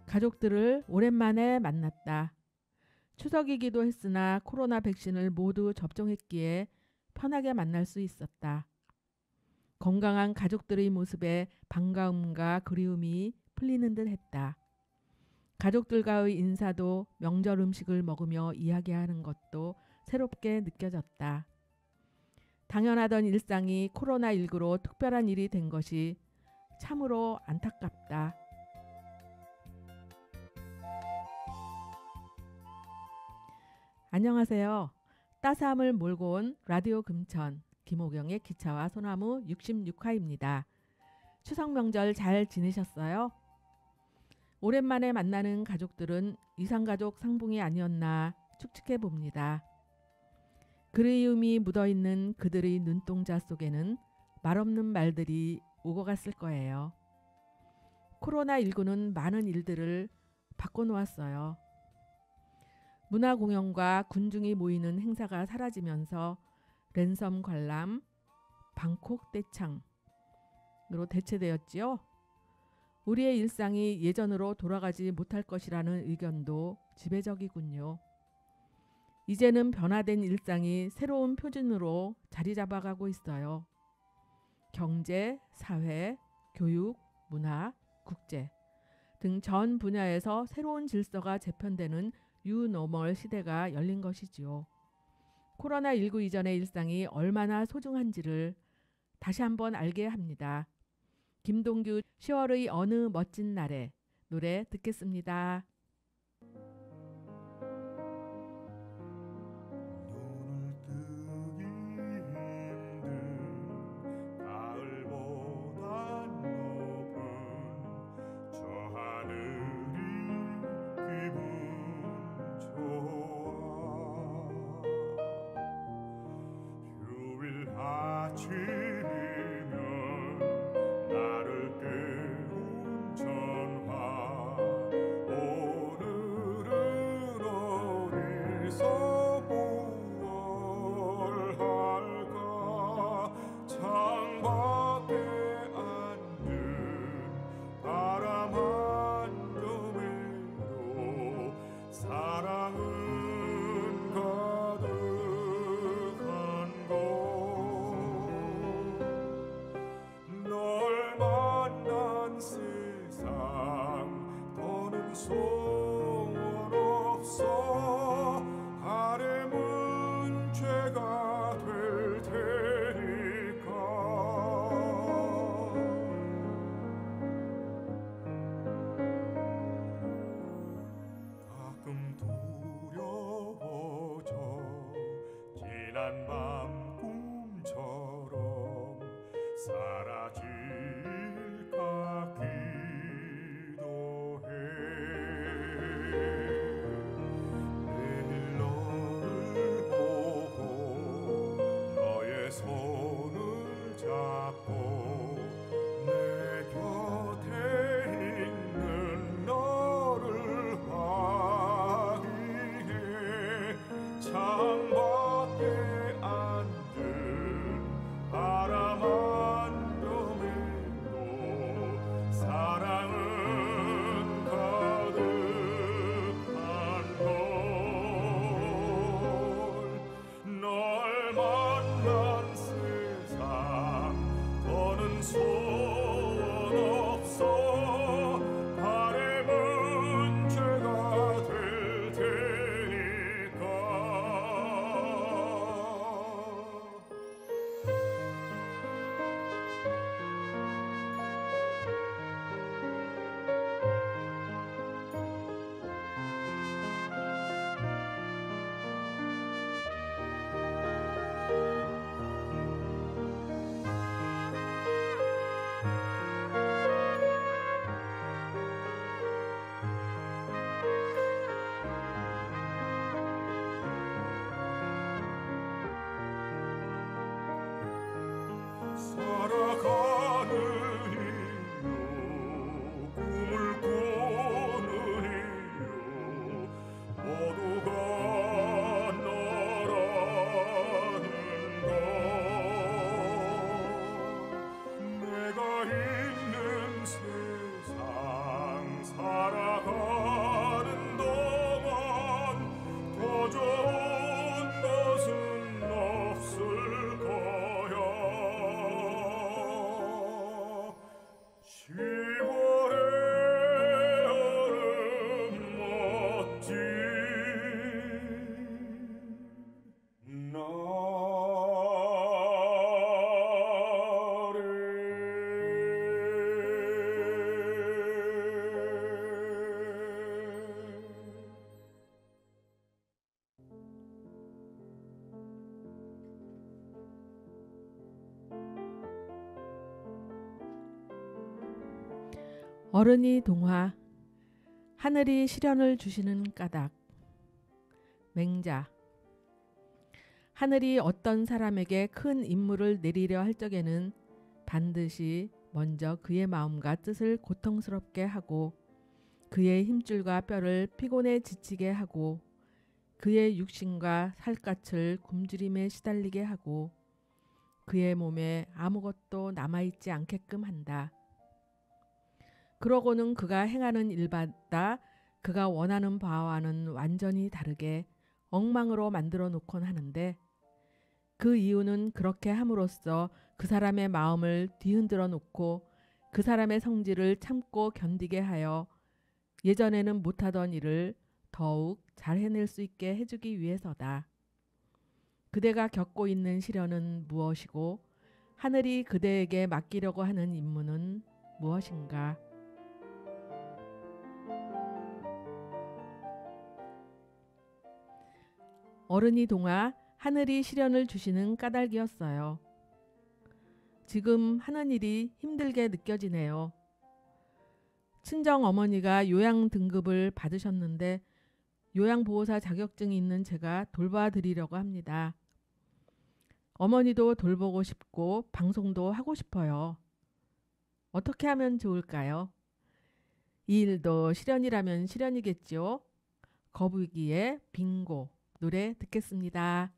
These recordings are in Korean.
가족들을 오랜만에 만났다. 추석이기도 했으나 코로나 백신을 모두 접종했기에 편하게 만날 수 있었다. 건강한 가족들의 모습에 반가움과 그리움이 풀리는 듯 했다. 가족들과의 인사도 명절 음식을 먹으며 이야기하는 것도 새롭게 느껴졌다. 당연하던 일상이 코로나19로 특별한 일이 된 것이 참으로 안타깝다. 안녕하세요. 따스함을 몰고 온 라디오 금천 김호경의 기차와 소나무 66화입니다. 추석 명절 잘 지내셨어요? 오랜만에 만나는 가족들은 이상가족 상봉이 아니었나 축축해 봅니다. 그리움이 묻어있는 그들의 눈동자 속에는 말없는 말들이 오고 갔을 거예요. 코로나19는 많은 일들을 바꿔놓았어요. 문화공연과 군중이 모이는 행사가 사라지면서 랜섬 관람, 방콕 떼창으로 대체되었지요. 우리의 일상이 예전으로 돌아가지 못할 것이라는 의견도 지배적이군요. 이제는 변화된 일상이 새로운 표준으로 자리 잡아가고 있어요. 경제, 사회, 교육, 문화, 국제 등 전 분야에서 새로운 질서가 재편되는 뉴노멀 시대가 열린 것이지요. 코로나19 이전의 일상이 얼마나 소중한지를 다시 한번 알게 합니다. 김동규 10월의 어느 멋진 날에 노래 듣겠습니다. 있는 세상 살아가 어른이 동화. 하늘이 시련을 주시는 까닭. 맹자. 하늘이 어떤 사람에게 큰 임무를 내리려 할 적에는 반드시 먼저 그의 마음과 뜻을 고통스럽게 하고 그의 힘줄과 뼈를 피곤에 지치게 하고 그의 육신과 살갗을 굶주림에 시달리게 하고 그의 몸에 아무것도 남아있지 않게끔 한다. 그러고는 그가 행하는 일마다 그가 원하는 바와는 완전히 다르게 엉망으로 만들어 놓곤 하는데 그 이유는 그렇게 함으로써 그 사람의 마음을 뒤흔들어 놓고 그 사람의 성질을 참고 견디게 하여 예전에는 못하던 일을 더욱 잘 해낼 수 있게 해주기 위해서다. 그대가 겪고 있는 시련은 무엇이고 하늘이 그대에게 맡기려고 하는 임무는 무엇인가? 어른이 동화. 하늘이 시련을 주시는 까닭이었어요. 지금 하는 일이 힘들게 느껴지네요. 친정 어머니가 요양 등급을 받으셨는데 요양보호사 자격증이 있는 제가 돌봐드리려고 합니다. 어머니도 돌보고 싶고 방송도 하고 싶어요. 어떻게 하면 좋을까요? 이 일도 시련이라면 시련이겠죠. 거북이의 빙고 노래 듣겠습니다.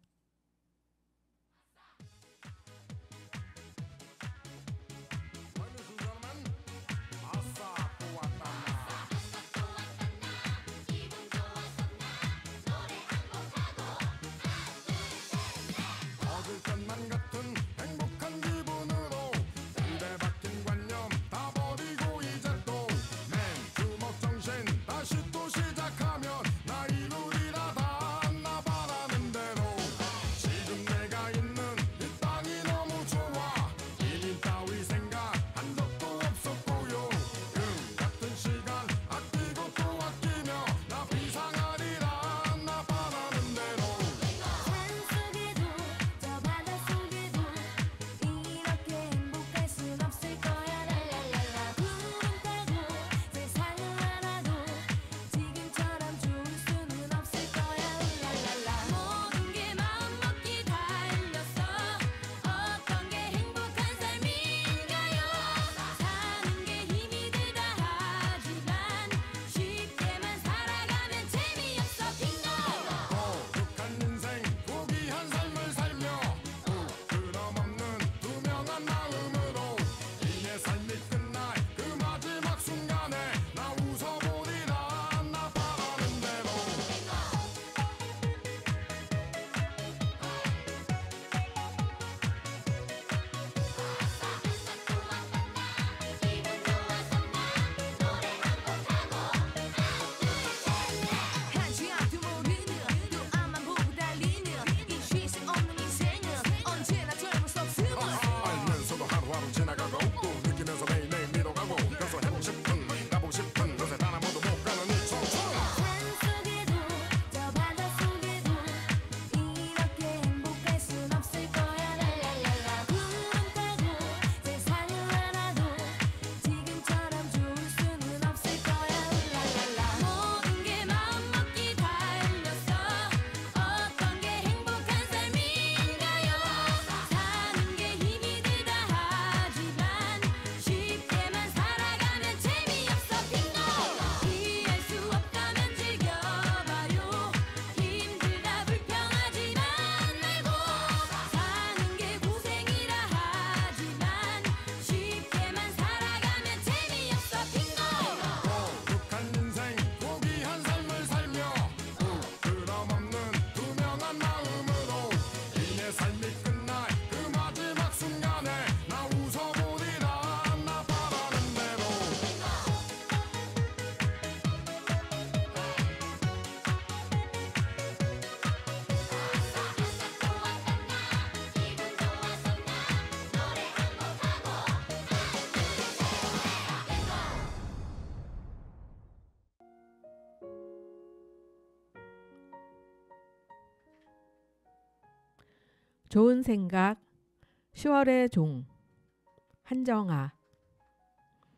좋은 생각. 10월의 종. 한정아.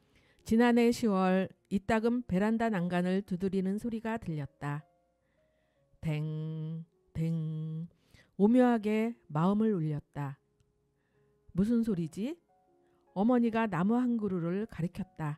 지난해 10월 이따금 베란다 난간을 두드리는 소리가 들렸다. 댕, 댕, 오묘하게 마음을 울렸다. 무슨 소리지? 어머니가 나무 한 그루를 가리켰다.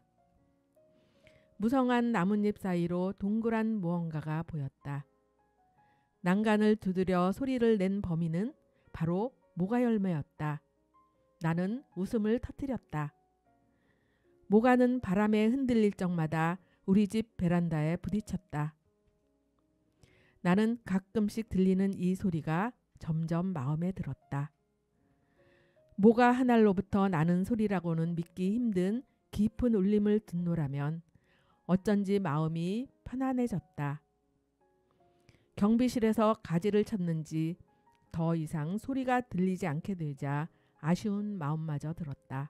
무성한 나뭇잎 사이로 동그란 무언가가 보였다. 난간을 두드려 소리를 낸 범인은 바로 모가열매였다. 나는 웃음을 터뜨렸다. 모가는 바람에 흔들릴 적마다 우리 집 베란다에 부딪혔다. 나는 가끔씩 들리는 이 소리가 점점 마음에 들었다. 모가 한 알로부터 나는 소리라고는 믿기 힘든 깊은 울림을 듣노라면 어쩐지 마음이 편안해졌다. 경비실에서 가지를 쳤는지 더 이상 소리가 들리지 않게 되자 아쉬운 마음마저 들었다.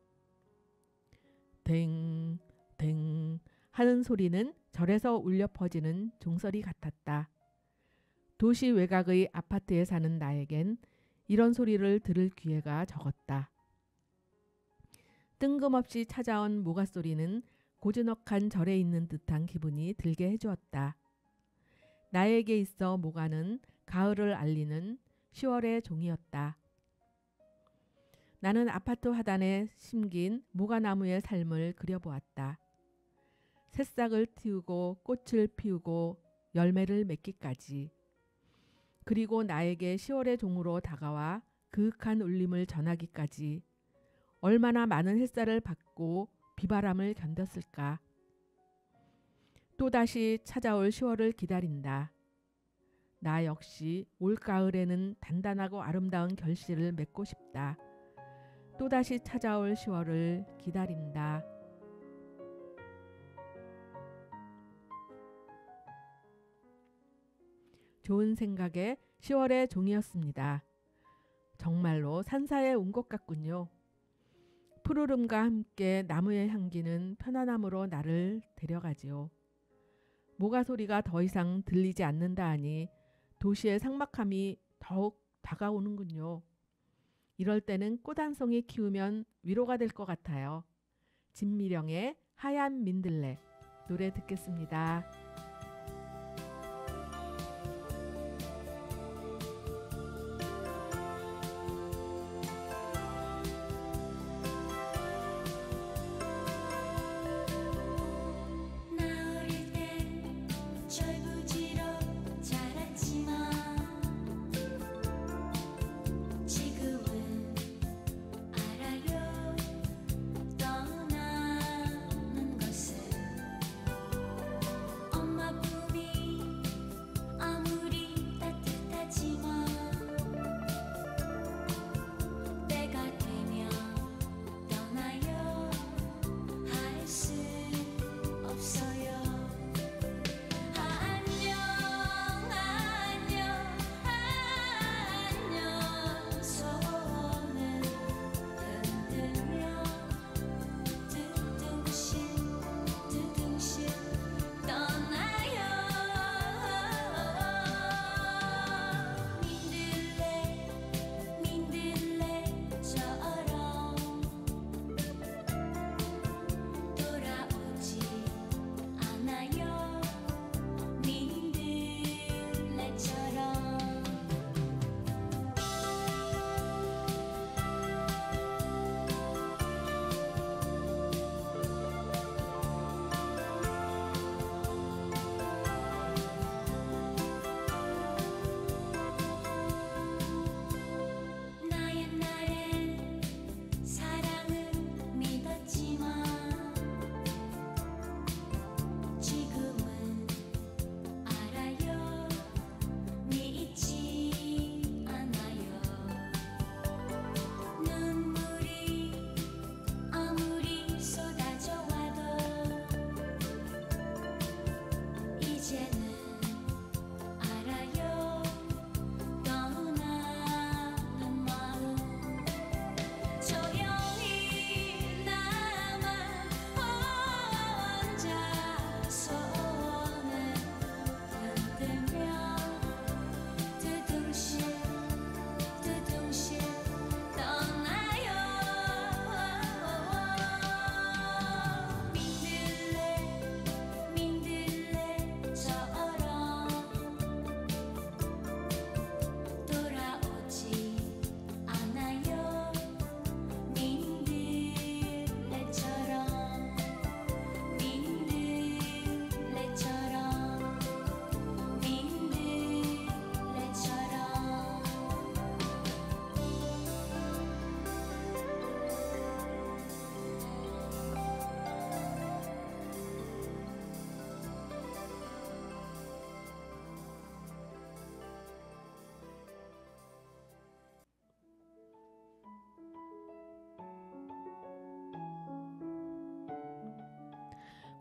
댕, 댕 하는 소리는 절에서 울려 퍼지는 종소리 같았다. 도시 외곽의 아파트에 사는 나에겐 이런 소리를 들을 기회가 적었다. 뜬금없이 찾아온 모가 소리는 고즈넉한 절에 있는 듯한 기분이 들게 해주었다. 나에게 있어 모가는 가을을 알리는 10월의 종이었다. 나는 아파트 화단에 심긴 모가나무의 삶을 그려보았다. 새싹을 틔우고 꽃을 피우고 열매를 맺기까지. 그리고 나에게 10월의 종으로 다가와 그윽한 울림을 전하기까지 얼마나 많은 햇살을 받고 비바람을 견뎠을까. 또다시 찾아올 10월을 기다린다. 나 역시 올가을에는 단단하고 아름다운 결실을 맺고 싶다. 또다시 찾아올 10월을 기다린다. 좋은 생각에 10월의 종이었습니다. 정말로 산사에 온 것 같군요. 푸르름과 함께 나무의 향기는 편안함으로 나를 데려가지요. 모가 소리가 더 이상 들리지 않는다 하니 도시의 삭막함이 더욱 다가오는군요. 이럴 때는 꽃 한 송이 키우면 위로가 될 것 같아요. 진미령의 하얀 민들레 노래 듣겠습니다.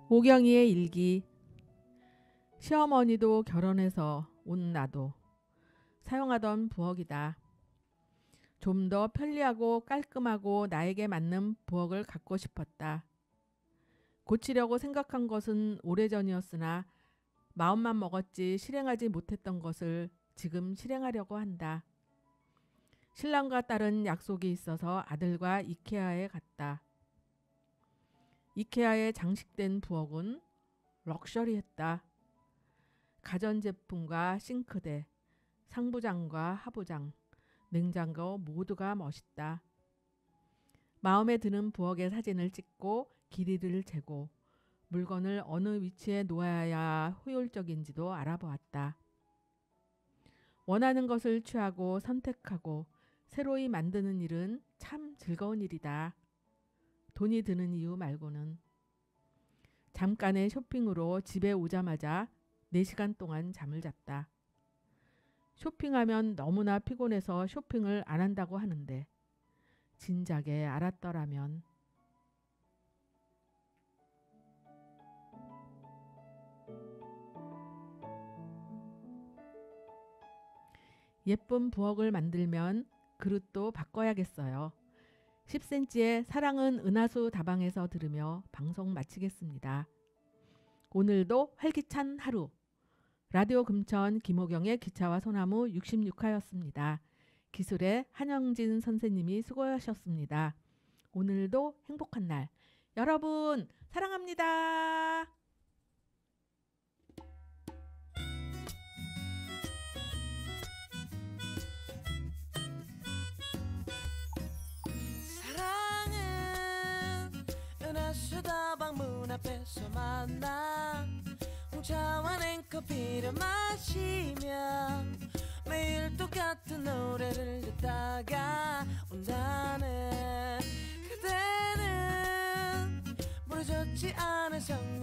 오경이의 일기. 시어머니도 결혼해서 온 나도 사용하던 부엌이다. 좀 더 편리하고 깔끔하고 나에게 맞는 부엌을 갖고 싶었다. 고치려고 생각한 것은 오래전이었으나 마음만 먹었지 실행하지 못했던 것을 지금 실행하려고 한다. 신랑과 딸은 약속이 있어서 아들과 이케아에 갔다. 이케아에 장식된 부엌은 럭셔리했다. 가전제품과 싱크대, 상부장과 하부장, 냉장고 모두가 멋있다. 마음에 드는 부엌의 사진을 찍고 길이를 재고 물건을 어느 위치에 놓아야 효율적인지도 알아보았다. 원하는 것을 취하고 선택하고 새로이 만드는 일은 참 즐거운 일이다. 돈이 드는 이유 말고는. 잠깐의 쇼핑으로 집에 오자마자 4시간 동안 잠을 잤다. 쇼핑하면 너무나 피곤해서 쇼핑을 안 한다고 하는데 진작에 알았더라면. 예쁜 부엌을 만들면 그릇도 바꿔야겠어요. 10cm의 사랑은 은하수 다방에서 들으며 방송 마치겠습니다. 오늘도 활기찬 하루. 라디오 금천 김호경의 기차와 소나무 66화였습니다. 기술의 한영진 선생님이 수고하셨습니다. 오늘도 행복한 날. 여러분 사랑합니다. 은하수다방 문 앞에서 만나 홍차와 냉커피를 마시며 매일 똑같은 노래를 듣다가 온다네. 그대는 부러졌지 않은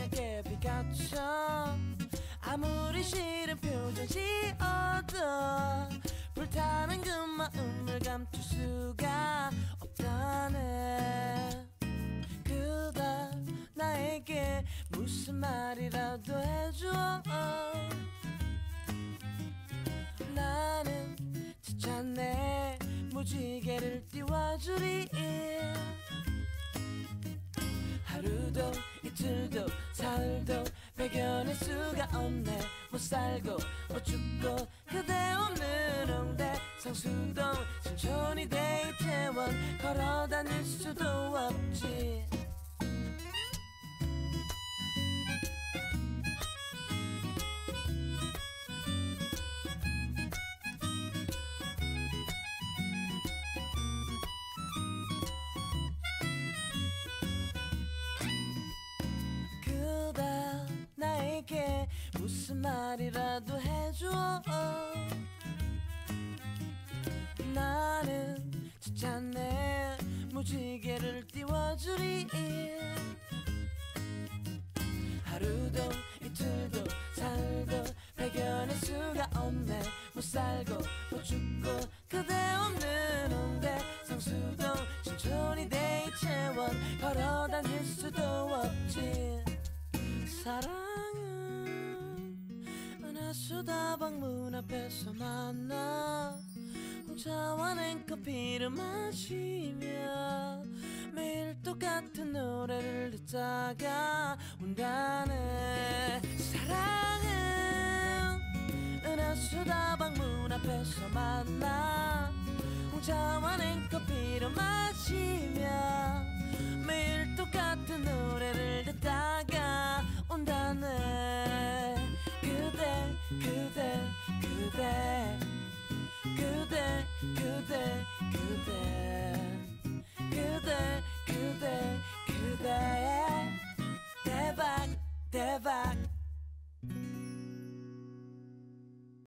성냥개비같이 아무리 싫은 표정 지어도 불타는 그 마음을 감출 수가 없다네. 그대 나에게 무슨 말이라도 해줘. 나는 지쳤네. 무지개를 띄워주리. 하루도 이틀도 사흘도 배견할 수가 없네. 못 살고 못 죽고 그대 없는 홍대 성수동 신촌이 대이태원 걸어 다닐 수도 없지. 나에게 무슨 말이라도 해줘. 나는 지쳤네. 무지개를 띄워주리. 하루도 이틀도 사흘도 배견할 수가 없네. 못 살고 못 죽고 그대 없는 홍대 성수동 신촌이 대이태원 걸어 다닐 수도 없지. 사랑은 은하수다방 문 앞에서 만나 홍차와 냉커피를 마시며 매일 똑같은 노래를 듣다가 온다네. 사랑은 은하수다방 문 앞에서 만나 홍차와 냉커피를 마시며 매일 똑같은 노래를 듣다가 온다네. 그대 그대 그대 그대 그대 그대 그대 그대 그대 대박 대박